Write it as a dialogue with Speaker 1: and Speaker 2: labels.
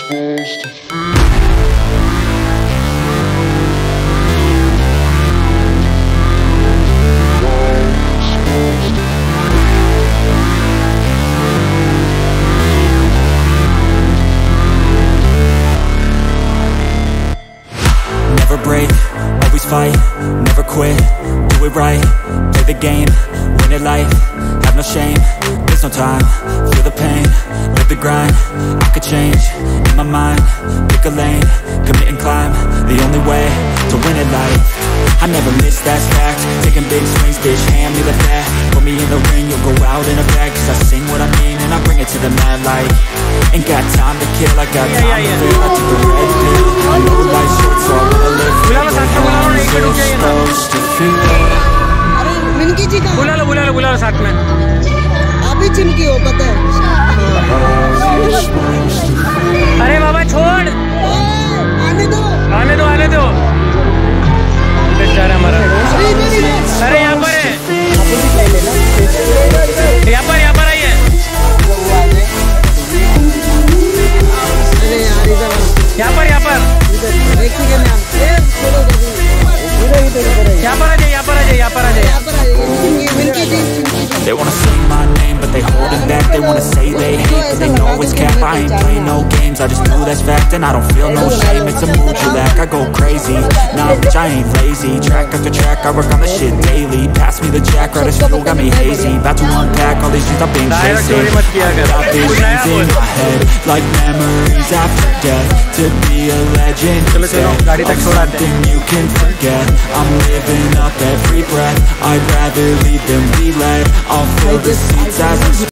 Speaker 1: supposed to feel.
Speaker 2: Never break, always fight, never quit, do it right, play the game, win it life, have no shame, there's no time, feel the pain, live the grind, I could change, in my mind, pick a lane, commit and climb, the only way to win it life. I never miss, that's fact, taking big swings, bitch, hand me the bat, put me in the ring, you'll go out in a bag, cause I sing what I mean and I bring it to the mad light. Ain't got time to kill, I got time to feel, I took the red pill, I know life's short so I wanna live free, supposed to feel.
Speaker 3: अरे मिनकी जी का बुला लो साथ में आप ही चिमकी हो पता है अरे बाबा छोड़ आने दो बेचारा हमारा अरे यहाँ पर है यहाँ पर आइए यहाँ पर यहाँ पर आ जाइए
Speaker 2: They wanna say my name, but they holding back. They wanna say they hate, but they know it's cap. I ain't play no games, I just do that's fact. And I don't feel no shame, it's a mood you lack. I go crazy, nah bitch I ain't lazy. Track after track, I work on the shit daily. Pass me the jack, right as fuel, got me hazy. About to unpack all these things I've been chasing. I got visions in my head, like memories after death. To be a legend instead of something you can forget. I'm living up every breath, I'd rather lead than be led. I'll fill the seats as I'm